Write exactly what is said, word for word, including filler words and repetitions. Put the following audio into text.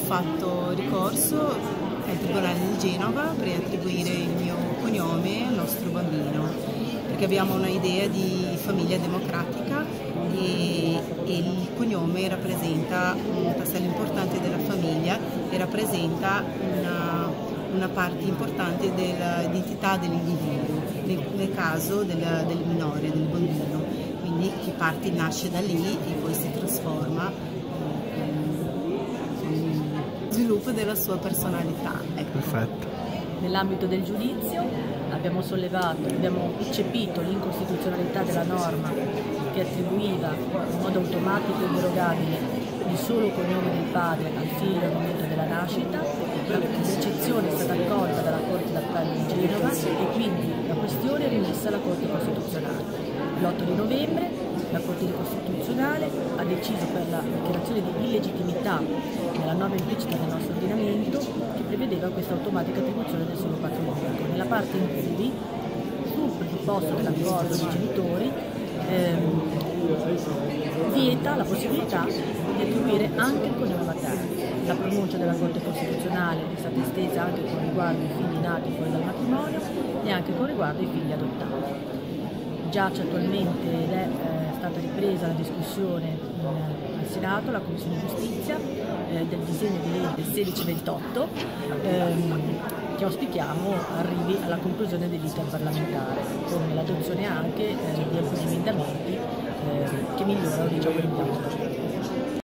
fatto ricorso al Tribunale di Genova per attribuire il mio cognome al nostro bambino, perché abbiamo una idea di famiglia democratica e, e il cognome rappresenta un tassello importante della famiglia e rappresenta una, una parte importante dell'identità dell'individuo, nel, nel caso del, del minore, del bambino. Quindi chi parte nasce da lì e poi si trasforma nel sviluppo della sua personalità. Ecco. Perfetto. Nell'ambito del giudizio abbiamo sollevato, abbiamo eccepito l'incostituzionalità della norma che attribuiva in modo automatico e inderogabile il solo cognome del padre al figlio al momento della nascita. L'eccezione è stata accolta dalla Corte d'Appello di Genova e quindi la questione è rimessa alla Corte Costituzionale. L'otto di novembre la Corte Costituzionale ha deciso per la dichiarazione di illegittimità nella norma implicita del nostro ordinamento che prevedeva questa automatica attribuzione del solo patrimonio. Nella parte in cui, sul presupposto dell'accordo dei genitori, ehm, vieta la possibilità di attribuire anche il cognome materno. La pronuncia della Corte Costituzionale è stata estesa anche con riguardo ai figli nati fuori dal matrimonio e anche con riguardo ai figli adottati. Giace attualmente ed è eh, stata ripresa la discussione in, al Senato, la Commissione Giustizia, eh, del disegno di legge sedici ventotto ehm, che auspichiamo arrivi alla conclusione dell'iter parlamentare, con l'adozione anche eh, di alcuni emendamenti eh, che migliorano diciamo, l'impianto.